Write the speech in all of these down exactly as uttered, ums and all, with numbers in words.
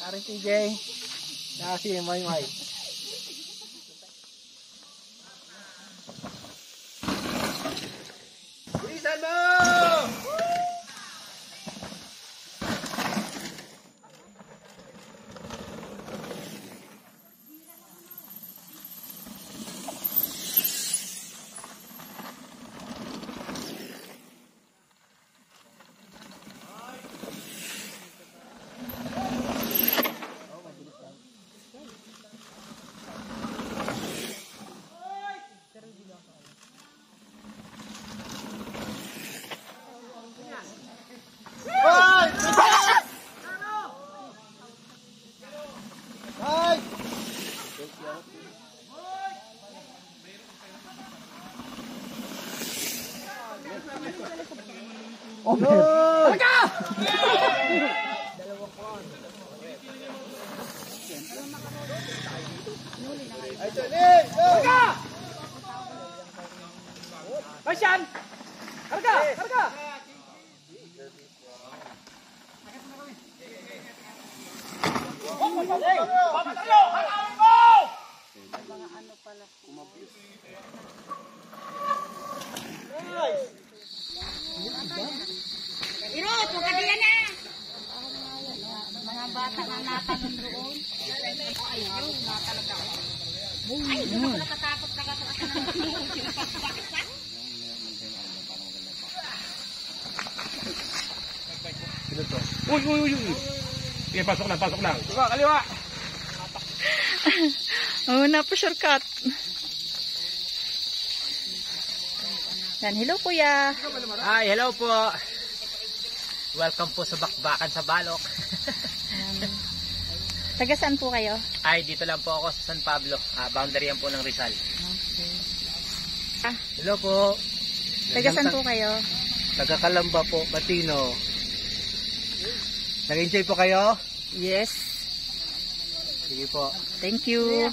Ari T J. Saka si May May. Bilisan mo! Oh, Talaga! Ay, Johnny! Talaga! Pasyan! Karga! Karga! Oh, papatayo! Papatayo! Hanawin mo! Mga ano pala. Kumabiyos. Nice! Irot, huwag ka diyan na! Mga bata na natanong doon. Ay, yun, natalaga ako. Ay, doon ako natatakot na gato. Bakit ba? Sino to? Uy, uy, uy, uy! Sige, pasok lang, pasok lang. Kaliwa, kaliwa! Oh, napa-shortcut. Yan, hello kuya. Hi, hello po. Welcome po sa Bakbakan sa Balok. um, Taga saan po kayo? Ay, dito lang po ako sa San Pablo. Ah, boundary yan po ng Rizal. Okay. Ah, Hello po. taga saan po kayo? Taga Calamba po, Batino. Nag-enjoy po kayo? Yes. Sige po. Thank you.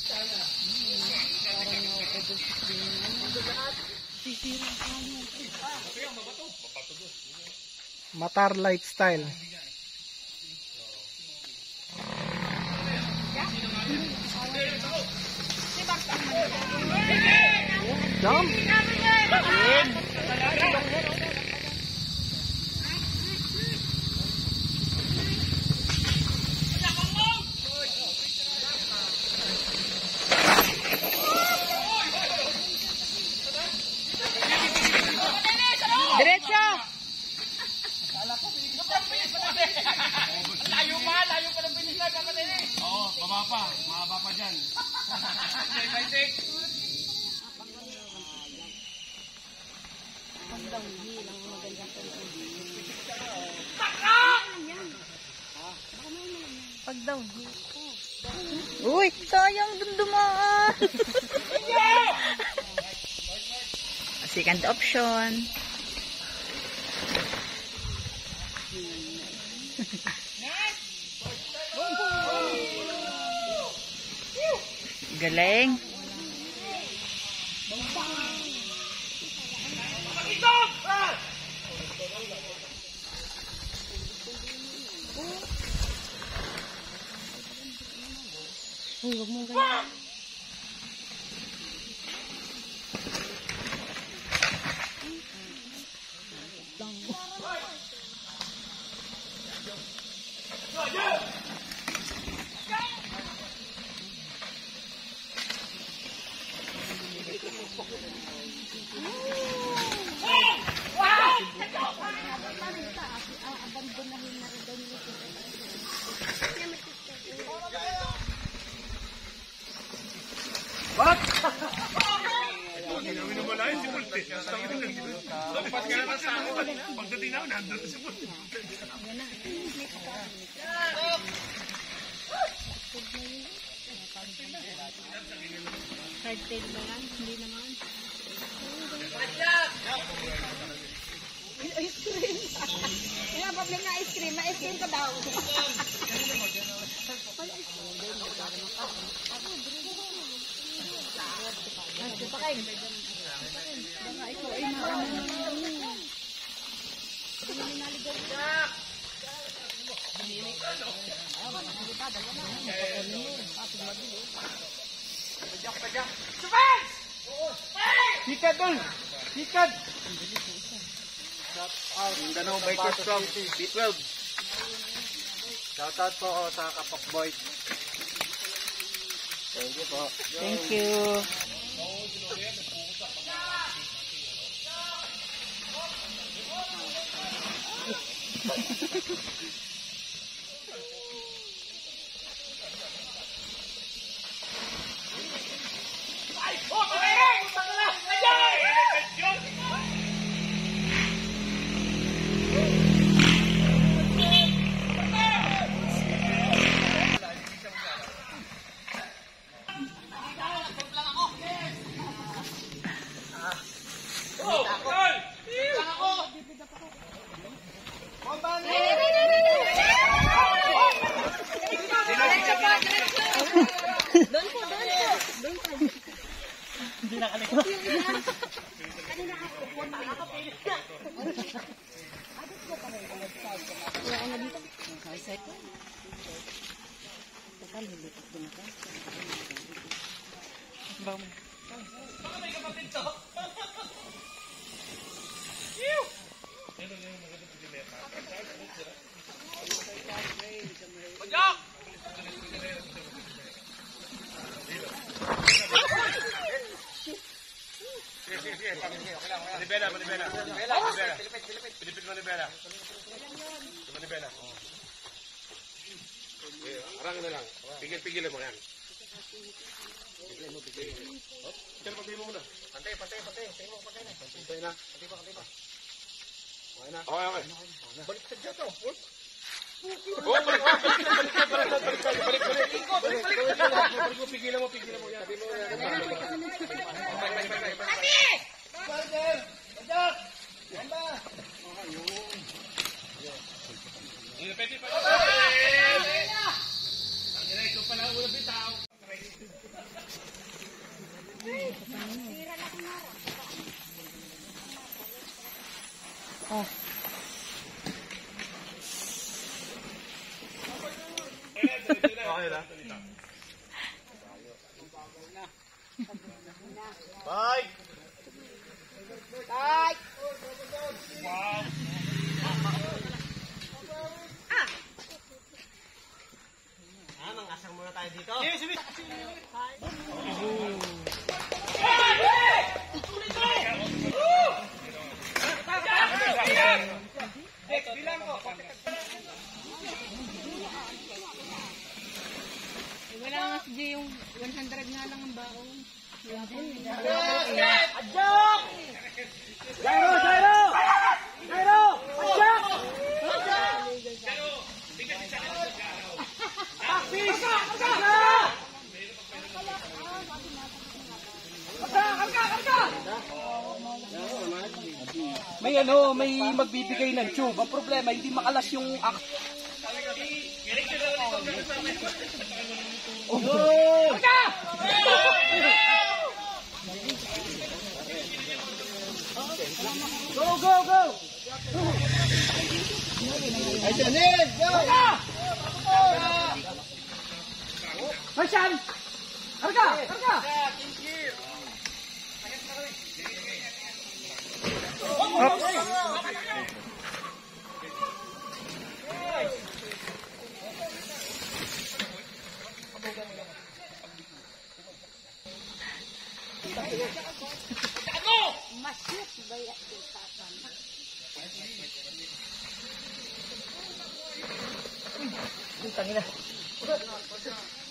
Matar lifestyle. Jump. Diretso. Layo pa, layo pa ng pinisan, kapatid eh. Oo, baba pa, mahaba pa dyan. Stay by six. Pag daw. Uy, sayang dun dumaan. Second option. Galing. Uy, wag mong ganyan. What? Ginawin mo na yun si Pulte. Pagpas ka naman sa ako. Pagdating na ako, nandun si Pulte. Hardtail ba yan? Hindi naman. Ice cream. Yung ang problem na ice cream, ma-ice cream ka daw. Pakain. Baka ikaw ay maano. Sikat dun! Sikat! Mindanao Bikers from B twelve. Shoutout po ako sa Kapak Boys. Thank you po. Thank you. Manibela, manibela. Manibela. Pilipit manibela. Manibela. Arangin na lang. Pigil-pigil mo yan. Pigil mo, pigil. Hop, diyan pantay mo muna. Pantay, pantay, pantay. Pantay mo, pantay na. Pantay na. Pantay pa, pantay pa. Okay na. Okay, okay. Balik sa dyan to. Oh, balik, balik, balik, balik, balik, balik, balik, balik, balik, balik mo, pigilan mo, pigilan mo. Sabi mo, Oh. okay na. Bye! Bye! Wow! Ah, mangasang muna tayo dito. Sige, sige! Wala nga si Jay yung one hundred nga lang ang baon. Adjok! Jairo! Jairo! Jairo! Adjok! Taktis! May ano, may magbibigay ng tube. Ang problema, hindi makalas yung ak... Oh! Go, go, go! Ay, Janine! Go! Marshall! Harga! Harga! Tangina.